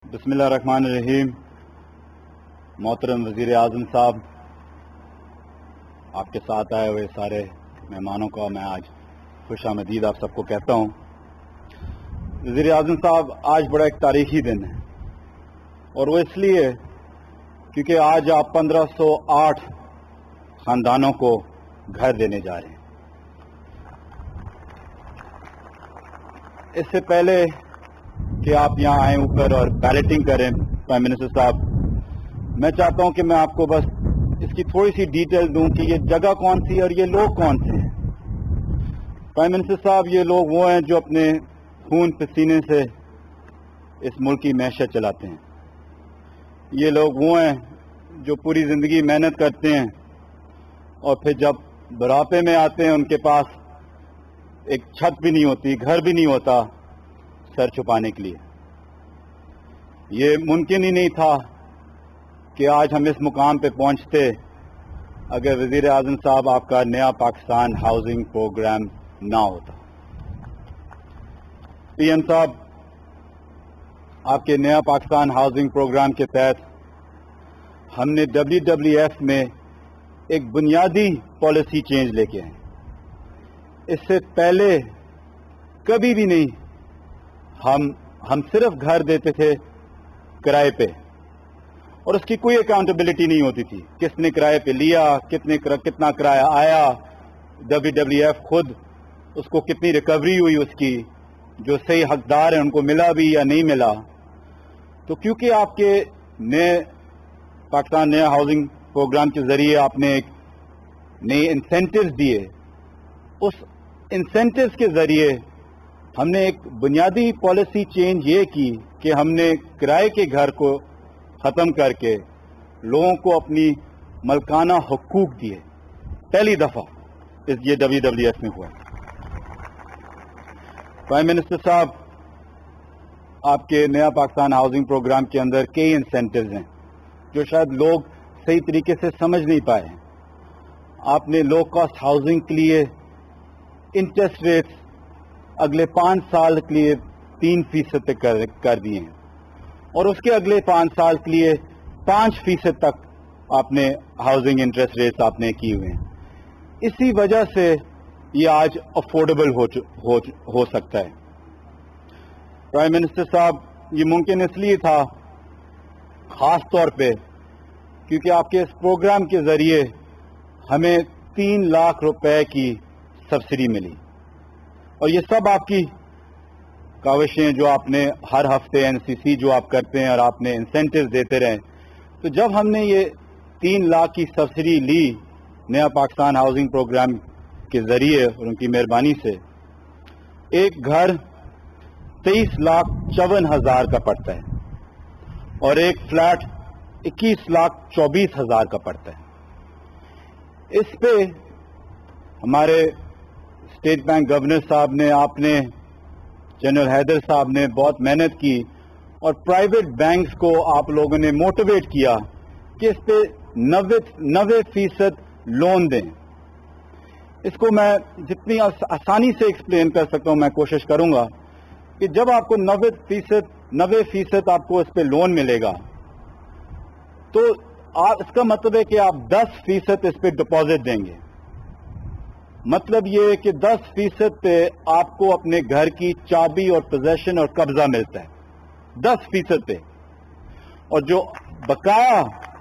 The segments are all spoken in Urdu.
बिस्मिल्लाहिर्रहमानिर्रहीम। मोहतरम वज़ीर आज़म साहब, आपके साथ आए हुए सारे मेहमानों का मैं आज खुश आमदीद आप सबको कहता हूँ। वज़ीर आज़म साहब, आज बड़ा एक तारीखी दिन है और वो इसलिए क्योंकि आज आप 1508 खानदानों को घर देने जा रहे हैं। इससे पहले कि आप यहाँ आए ऊपर और बैलेटिंग करें प्राइम मिनिस्टर साहब, मैं चाहता हूँ कि मैं आपको बस इसकी थोड़ी सी डिटेल दूं कि ये जगह कौन सी है और ये लोग कौन से हैं। प्राइम मिनिस्टर साहब, ये लोग वो हैं जो अपने खून पसीने से इस मुल्क की मैशत चलाते हैं। ये लोग वो हैं जो पूरी जिंदगी मेहनत करते हैं और फिर जब बुढ़ापे में आते हैं उनके पास एक छत भी नहीं होती, घर भी नहीं होता सर छुपाने के लिए। ये मुमकिन ही नहीं था कि आज हम इस मुकाम पे पहुंचते अगर वज़ीर आज़म साहब आपका नया पाकिस्तान हाउसिंग प्रोग्राम ना होता। पीएम साहब, आपके नया पाकिस्तान हाउसिंग प्रोग्राम के तहत हमने WWF में एक बुनियादी पॉलिसी चेंज लेके आए। इससे पहले कभी भी नहीं हम सिर्फ घर देते थे किराए पे और उसकी कोई अकाउंटेबिलिटी नहीं होती थी। किसने किराए पे लिया, कितना किराया आया, WWF खुद उसको कितनी रिकवरी हुई, उसकी जो सही हकदार है उनको मिला भी या नहीं मिला। तो क्योंकि आपके नए पाकिस्तान नया हाउसिंग प्रोग्राम के जरिए आपने एक नए इंसेंटिव्स दिए, उस इंसेंटिव्स के जरिए हमने एक बुनियादी पॉलिसी चेंज ये की कि हमने किराए के घर को खत्म करके लोगों को अपनी मलकाना हुकूक दिए। पहली दफा ये WWF में हुआ। प्राइम मिनिस्टर साहब, आपके नया पाकिस्तान हाउसिंग प्रोग्राम के अंदर कई इंसेंटिव्स हैं जो शायद लोग सही तरीके से समझ नहीं पाए। आपने लो कॉस्ट हाउसिंग के लिए इंटरेस्ट रेट्स अगले 5 साल के लिए 3% तक कर दिए हैं और उसके अगले 5 साल के लिए 5% तक आपने हाउसिंग इंटरेस्ट रेट्स आपने किए हुए हैं। इसी वजह से ये आज अफोर्डेबल हो सकता है। प्राइम मिनिस्टर साहब, ये मुमकिन इसलिए था खास तौर पे क्योंकि आपके इस प्रोग्राम के जरिए हमें 3 लाख रुपए की सब्सिडी मिली और ये सब आपकी काविशें जो आपने हर हफ्ते NCC जो आप करते हैं और आपने इंसेंटिव देते रहे। तो जब हमने ये 3 लाख की सब्सिडी ली नया पाकिस्तान हाउसिंग प्रोग्राम के जरिए और उनकी मेहरबानी से, एक घर 23,54,000 का पड़ता है और एक फ्लैट 21,24,000 का पड़ता है। इस पे हमारे स्टेट बैंक गवर्नर साहब ने, आपने, जनरल हैदर साहब ने बहुत मेहनत की और प्राइवेट बैंक्स को आप लोगों ने मोटिवेट किया कि इस पे 90% लोन दें। इसको मैं जितनी आसानी से एक्सप्लेन कर सकता हूं मैं कोशिश करूंगा कि जब आपको 90% आपको इस पे लोन मिलेगा तो इसका मतलब है कि आप 10% इस पे डिपॉजिट देंगे। मतलब ये है कि 10% पे आपको अपने घर की चाबी और पोजेशन और कब्जा मिलता है 10% पे। और जो बकाया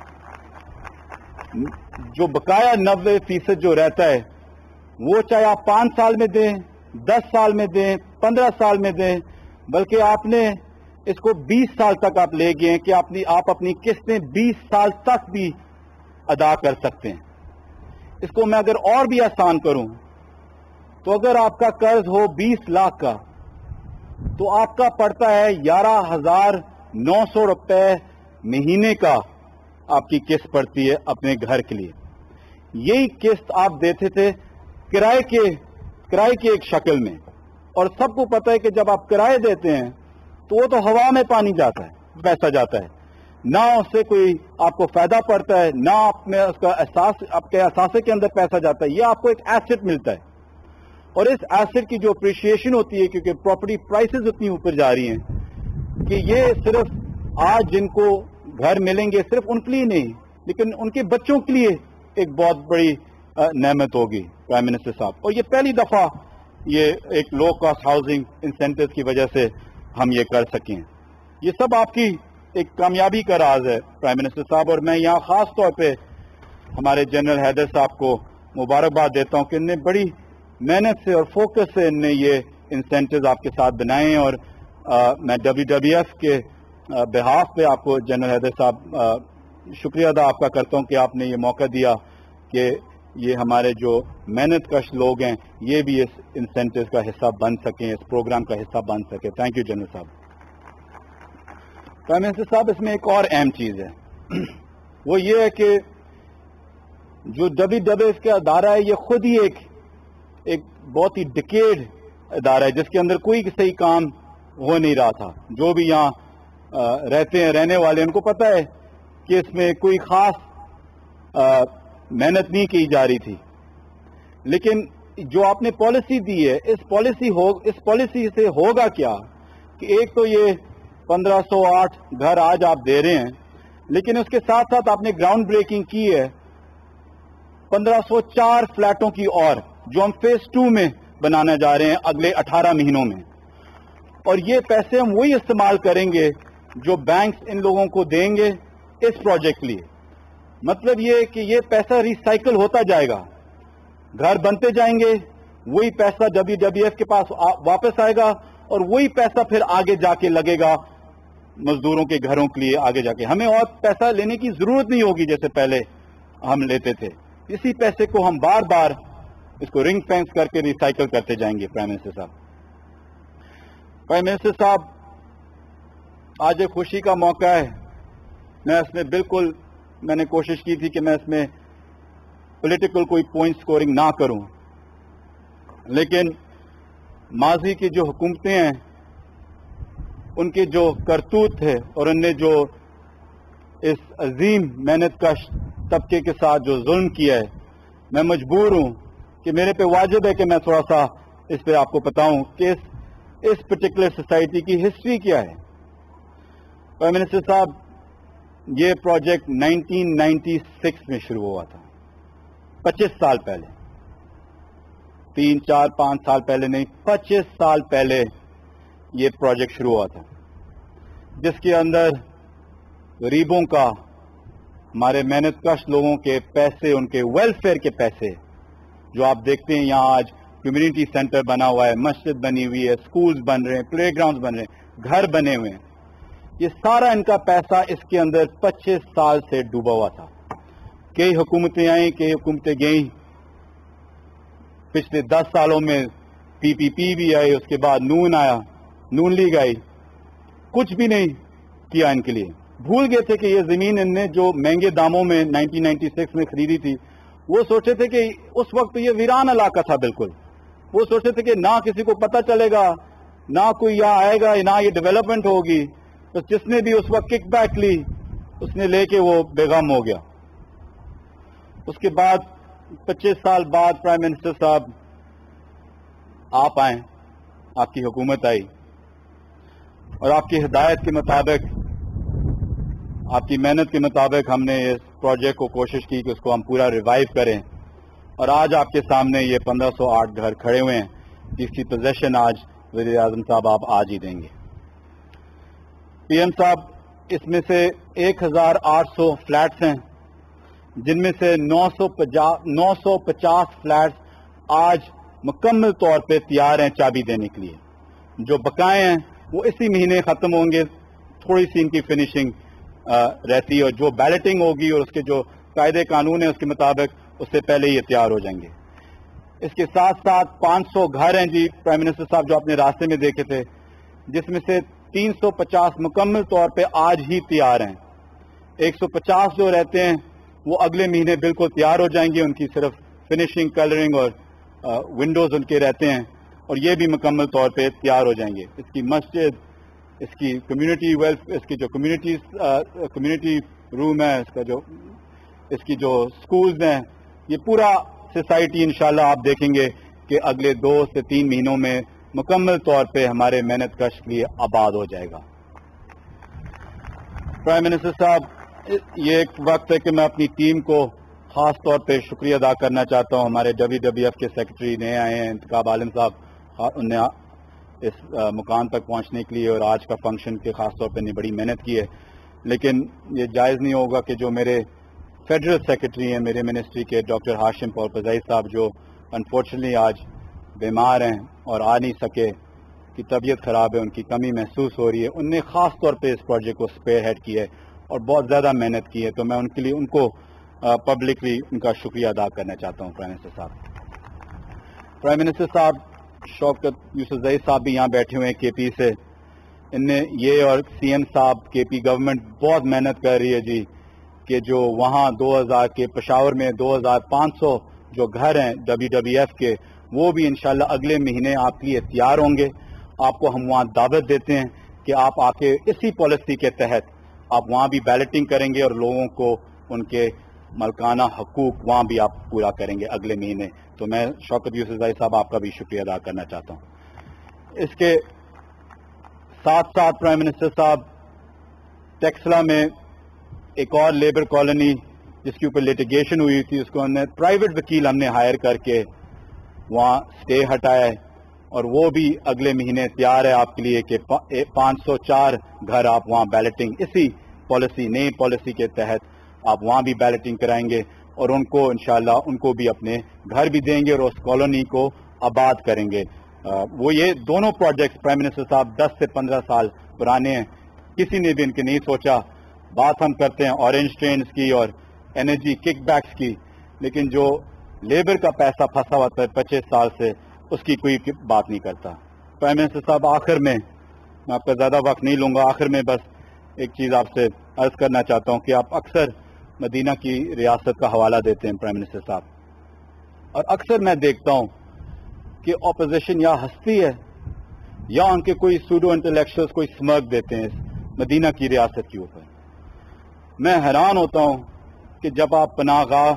90% जो रहता है वो चाहे आप 5 साल में दें, 10 साल में दें, 15 साल में दें, बल्कि आपने इसको 20 साल तक आप ले गए कि आप अपनी किस्तें 20 साल तक भी अदा कर सकते हैं। इसको मैं अगर और भी आसान करूं तो अगर आपका कर्ज हो 20 लाख का तो आपका पड़ता है 11,900 रुपए महीने का आपकी किस्त पड़ती है अपने घर के लिए। यही किस्त आप देते थे किराए के एक शक्ल में। और सबको पता है कि जब आप किराए देते हैं तो वो तो हवा में पानी जाता है, पैसा जाता है, ना उससे कोई आपको फायदा पड़ता है, ना आपने उसका एहसास, आपके एहसास के अंदर पैसा जाता है। ये आपको एक एसेट मिलता है और इस एसेट की जो अप्रिशिएशन होती है, क्योंकि प्रॉपर्टी प्राइसेस उतनी ऊपर जा रही हैं कि ये सिर्फ آج جن کو گھر ملیں گے صرف ان کے لیے نہیں لیکن ان کے بچوں کے لیے ایک بہت بڑی نعمت ہوگی پرائم منسٹر صاحب. اور یہ پہلی دفعہ یہ ایک لو کاسٹ ہاؤسنگ انسینٹیو کی وجہ سے ہم یہ کر سکیں. یہ سب آپ کی ایک کامیابی کا راز ہے پرائم منسٹر صاحب, اور میں یہاں خاص طور پہ ہمارے جنرل حیدر صاحب کو مبارکباد دیتا ہوں کہ ان نے بڑی محنت سے اور فوکس سے ان نے یہ انسینٹیوز آپ کے ساتھ بنائے ہیں. اور میں WWF کے بہاف پہ آپ کو جنرل حیدر صاحب شکریہ ادا آپ کا کرتا ہوں کہ آپ نے یہ موقع دیا کہ یہ ہمارے جو محنت کش لوگ ہیں یہ بھی اس انسینٹیوز کا حصہ بن سکیں, اس پروگرام کا حصہ بن سکیں. تھینک یو جنرل صاحب. پرائم منسٹر صاحب اس میں ایک اور اہم چیز ہے, وہ یہ ہے کہ جو WWF کا ادارہ ہے یہ خود ہی ایک بہت ہی ڈکیڈ ادارہ ہے جس کے اندر کوئی صحیح کام ہو نہیں رہا تھا. جو بھی یہاں رہتے ہیں رہنے والے ان کو پتہ ہے کہ اس میں کوئی خاص محنت نہیں کی جا رہی تھی. لیکن جو آپ نے پالیسی دی ہے اس پالیسی سے ہوگا کیا کہ ایک تو یہ 1508 گھر آج آپ دے رہے ہیں, لیکن اس کے ساتھ ساتھ آپ نے گراؤنڈ بریکنگ کی ہے 1504 فلیٹوں کی اور جو ہم فیز 2 میں بنانے جا رہے ہیں اگلے 18 مہینوں میں. اور یہ پیسے ہم وہی استعمال کریں گے جو بینکس ان لوگوں کو دیں گے اس پروجیکٹ کے لیے. مطلب یہ کہ یہ پیسہ ریسائیکل ہوتا جائے گا, گھر بنتے جائیں گے, وہی پیسہ WWF کے پاس واپس آئے گا اور وہی پیسہ پھر آگے جا کے لگے گا مزدوروں کے گھروں کے لیے. آگے جا کے ہمیں اور پیسہ لینے کی ضرورت نہیں ہوگی جیسے پہلے ہم لیتے تھے. اسی پیسے کو ہم بار بار اس کو رنگ فینس کر کے ریسائیکل کرتے جائیں گے. پرائم منسٹر صاحب, پرائم منسٹر صاحب آج ایک خوشی کا موقع ہے. میں اس میں بالکل میں نے کوشش کی تھی کہ میں اس میں پولیٹیکل کوئی پوائنٹ سکورنگ نہ کروں, لیکن ماضی کی جو حکومتیں ہیں ان کے جو کرتوت تھے اور ان نے جو اس عظیم محنت کش طبقے کے ساتھ جو ظلم کیا ہے, میں مجبور ہوں کہ میرے پہ واجب ہے کہ میں تھوڑا سا اس پہ آپ کو بتاؤں کہ اس پرٹیکولر سوسائٹی کی ہسٹری کیا ہے. پرائم منسٹر صاحب, یہ پروجیکٹ 1996 میں شروع ہوا تھا, 25 سال پہلے, 3, 4, 5 سال پہلے نہیں, 25 سال پہلے یہ پروجیکٹ شروع ہوا تھا, جس کے اندر غریبوں کا, ہمارے محنت کش لوگوں کے پیسے, ان کے ویلفیئر کے پیسے جو آپ دیکھتے ہیں یہاں آج کمیونٹی سینٹر بنا ہوا ہے, مسجد بنی ہوئی ہے, سکولز بن رہے ہیں, پلے گراؤنڈز بن رہے ہیں, گھر بنے ہوئے ہیں, یہ سارا ان کا پیسہ اس کے اندر 25 سال سے ڈوبا ہوا تھا. کئی حکومتیں آئیں, کئی حکومتیں گئیں, پچھلے 10 سالوں میں PPP بھی آئی, اس کے بعد نون آیا, نون لیگ آئی, کچھ بھی نہیں کیا ان کے لیے. بھول گئے تھے کہ یہ زمین ان نے جو مہنگے داموں میں 1996 میں خریدی تھی, وہ سوچے تھے کہ اس وقت یہ ویران علاقہ تھا بالکل. وہ سوچتے تھے کہ نہ کسی کو پتہ چلے گا, نہ کوئی یہاں آئے گا, نہ یہ ڈیولپمنٹ ہوگی. تو جس نے بھی اس وقت کک بیک لی اس نے لے کے وہ بے غم ہو گیا. اس کے بعد 25 سال بعد پرائم منسٹر صاحب آپ آئیں, آپ کی حکومت آئی, اور آپ کی ہدایت کے مطابق, آپ کی محنت کے مطابق ہم نے اس پروجیکٹ کو کوشش کی کہ اس کو ہم پورا ریوائیو کریں. اور آج آپ کے سامنے یہ 1508 گھر کھڑے ہوئے ہیں جس کی پوزیشن آج وزیر اعظم صاحب آپ آج ہی دیں گے. PM صاحب, اس میں سے 1800 فلیٹس ہیں جن میں سے 950 فلیٹس آج مکمل طور پہ تیار ہیں چابی دینے کے لیے. جو بقائے ہیں وہ اسی مہینے ختم ہوں گے, تھوڑی سی ان کی فنیشنگ رہتی ہے, اور جو بیلٹنگ ہوگی اور اس کے جو قاعدے قانون ہیں اس کے مطابق اس سے پہلے یہ تیار ہو جائیں گے. اس کے ساتھ ساتھ 500 گھر ہیں جی پرائم منسٹر صاحب جو آپ نے راستے میں دیکھے تھے, جس میں سے 350 مکمل طور پہ آج ہی تیار ہیں. 150 جو رہتے ہیں وہ اگلے مہینے بالکل تیار ہو جائیں گے, ان کی صرف فنیشنگ, کلرنگ اور ونڈوز ان کے رہتے ہیں, اور یہ بھی مکمل طور پہ تیار ہو جائیں گے. اس کی مسجد, اس کی کمیونٹی اس کی جو کمیونٹی روم ہے, اس کی جو سکولز ہیں, یہ پورا سوسائٹی انشاءاللہ آپ دیکھیں گے کہ اگلے 2 سے 3 مہینوں میں مکمل طور پہ ہمارے محنت کش کے لیے آباد ہو جائے گا. پرائم منسٹر صاحب، یہ ایک وقت ہے کہ میں اپنی ٹیم کو خاص طور پہ شکریہ ادا کرنا چاہتا ہوں. ہمارے WWF کے سیکرٹری نئے آئے ہیں انتخاب عالم صاحب، انہیں اس مقام تک پہنچنے کے لیے اور آج کا فنکشن کے خاص طور پہ نے بڑی محنت کی ہے. لیکن یہ جائز نہیں ہوگا کہ جو میرے فیڈرل سیکرٹری ہیں میرے منسٹری کے ڈاکٹر ہاشم پورپزئی صاحب، جو انفارچونیٹلی آج بیمار ہیں اور آ نہیں سکے، کی طبیعت خراب ہے، ان کی کمی محسوس ہو رہی ہے. ان نے خاص طور پہ اس پروجیکٹ کو اسپیئر ہیڈ کیا ہے اور بہت زیادہ محنت کی ہے، تو میں ان کے لیے ان کو پبلکلی ان کا شکریہ ادا کرنا چاہتا ہوں. پرائم منسٹر صاحب، پرائم منسٹر صاحب شوکت یوسفزئی صاحب بھی یہاں بیٹھے ہوئے ہیں کے پی سے. ان نے یہ اور سی ایم صاحب کے پی گورنمنٹ بہت محنت کر رہی ہے جی، کہ جو وہاں 2000 کے پشاور میں 2500 جو گھر ہیں WWF کے، وہ بھی انشاءاللہ اگلے مہینے آپ کے لیے تیار ہوں گے. آپ کو ہم وہاں دعوت دیتے ہیں کہ آپ آ کے اسی پالیسی کے تحت آپ وہاں بھی بیلٹنگ کریں گے اور لوگوں کو ان کے ملکانہ حقوق وہاں بھی آپ پورا کریں گے اگلے مہینے. تو میں شوکت یوسفزئی صاحب آپ کا بھی شکریہ ادا کرنا چاہتا ہوں. اس کے ساتھ ساتھ پرائم منسٹر صاحب، ٹیکسلا میں ایک اور لیبر کالونی جس کے اوپر لیٹیگیشن ہوئی تھی، اس کو ہم نے پرائیویٹ وکیل ہم نے ہائر کر کے وہاں اسٹے ہٹایا ہے اور وہ بھی اگلے مہینے تیار ہے آپ کے لیے کہ 504 گھر آپ وہاں بیلٹنگ اسی پالیسی نئی پالیسی کے تحت آپ وہاں بھی بیلٹنگ کرائیں گے اور ان کو انشاءاللہ ان کو بھی اپنے گھر بھی دیں گے اور اس کالونی کو آباد کریں گے. وہ یہ دونوں پروجیکٹس پرائم منسٹر صاحب 10 سے 15 سال پرانے ہیں، کسی نے بھی ان کے نہیں سوچا. بات ہم کرتے ہیں اورنج ٹرینز کی اور انرجی کک بیکس کی، لیکن جو لیبر کا پیسہ پھنسا ہوا تھا 25 سال سے، اس کی کوئی بات نہیں کرتا. پرائم منسٹر صاحب، آخر میں آپ کا زیادہ وقت نہیں لوں گا، آخر میں بس ایک چیز آپ سے عرض کرنا چاہتا ہوں کہ آپ اکثر مدینہ کی ریاست کا حوالہ دیتے ہیں پرائم منسٹر صاحب، اور اکثر میں دیکھتا ہوں کہ اپوزیشن یا ہستی ہے یا ان کے کوئی سوڈو انٹلیکچوئلز کوئی سمرک دیتے ہیں اس مدینہ کی ریاست کے اوپر. میں حیران ہوتا ہوں کہ جب آپ پناہ گاہ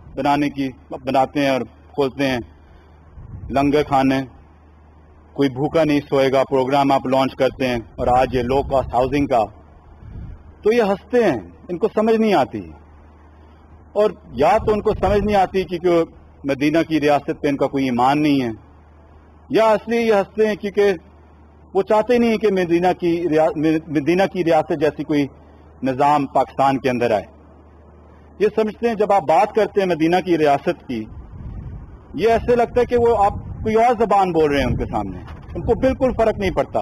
بناتے ہیں اور کھولتے ہیں لنگر کھانے، کوئی بھوکا نہیں سوئے گا پروگرام آپ لانچ کرتے ہیں، اور آج یہ لو کاسٹ ہاؤسنگ کا، تو یہ ہنستے ہیں، ان کو سمجھ نہیں آتی. اور یا تو ان کو سمجھ نہیں آتی کیونکہ مدینہ کی ریاست پہ ان کا کوئی ایمان نہیں ہے، یا اصلی یہ ہنستے ہیں کیونکہ وہ چاہتے نہیں کہ مدینہ کی ریاست جیسی کوئی نظام پاکستان کے اندر آئے. یہ سمجھتے ہیں جب آپ بات کرتے ہیں مدینہ کی ریاست کی، یہ ایسے لگتا ہے کہ وہ آپ کوئی اور زبان بول رہے ہیں ان کے سامنے، ان کو بالکل فرق نہیں پڑتا.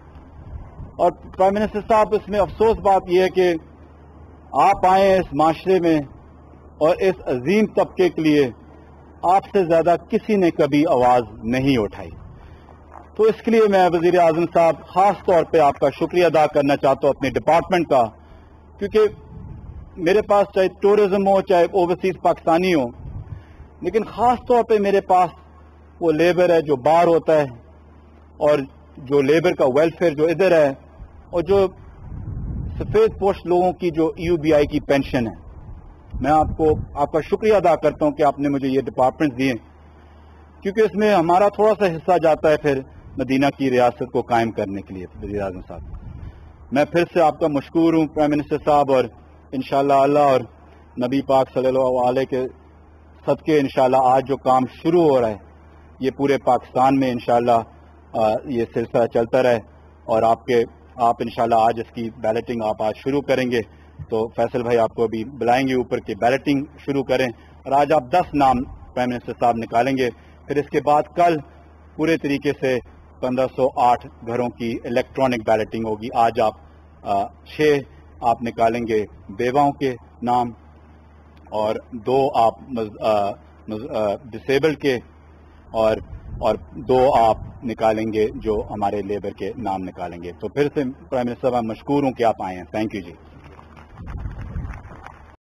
اور پرائم منسٹر صاحب، اس میں افسوس بات یہ ہے کہ آپ آئے اس معاشرے میں اور اس عظیم طبقے کے لیے آپ سے زیادہ کسی نے کبھی آواز نہیں اٹھائی. تو اس کے لیے میں وزیر اعظم صاحب خاص طور پہ آپ کا شکریہ ادا کرنا چاہتا ہوں اپنے ڈپارٹمنٹ کا، کیونکہ میرے پاس چاہے ٹورزم ہو چاہے اوورسیز پاکستانی ہو، لیکن خاص طور پہ میرے پاس وہ لیبر ہے جو باہر ہوتا ہے، اور جو لیبر کا ویلفیئر جو ادھر ہے، اور جو سفید پوش لوگوں کی جو EUBI کی پینشن ہے. میں آپ کا شکریہ ادا کرتا ہوں کہ آپ نے مجھے یہ ڈپارٹمنٹ دیے، کیونکہ اس میں ہمارا تھوڑا سا حصہ جاتا ہے پھر مدینہ کی ریاست کو قائم کرنے کے لیے. وزیر اعظم صاحب، میں پھر سے آپ کا مشکور ہوں پرائم منسٹر صاحب، اور انشاءاللہ اللہ اور نبی پاک صلی اللہ علیہ کے صدقے انشاءاللہ آج جو کام شروع ہو رہا ہے یہ پورے پاکستان میں انشاءاللہ یہ سلسلہ چلتا رہے، اور آپ انشاءاللہ آج اس کی بیلٹنگ آپ آج شروع کریں گے. تو فیصل بھائی آپ کو بھی بلائیں گے اوپر کہ بیلٹنگ شروع کریں، اور آج آپ 10 نام پرائم منسٹر صاحب نکالیں گے. پھر اس کے بعد کل پورے طریقے سے 1508 گھروں کی الیکٹرانک بیلٹنگ ہوگی. آج آپ 6 آپ نکالیں گے بیواؤں کے نام، اور 2 آپ ڈسیبلڈ کے، اور 2 آپ نکالیں گے جو ہمارے لیبر کے نام نکالیں گے. تو پھر سے پرائم منسٹر صاحب مشکور ہوں کہ آپ آئے ہیں. Thank you G.